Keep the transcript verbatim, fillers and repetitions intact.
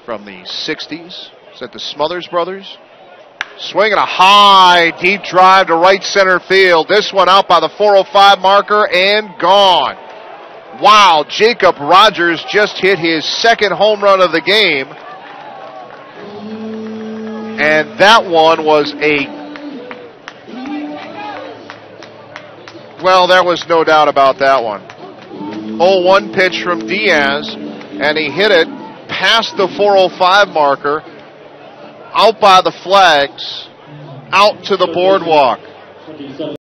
from the sixties. Is that the Smothers Brothers? Swinging a high, deep drive to right center field. This one out by the four oh five marker and gone. Wow, Jacob Rogers just hit his second home run of the game. And that one was a, well, there was no doubt about that one. oh one pitch from Diaz, and he hit it past the four oh five marker, out by the flags, out to the boardwalk.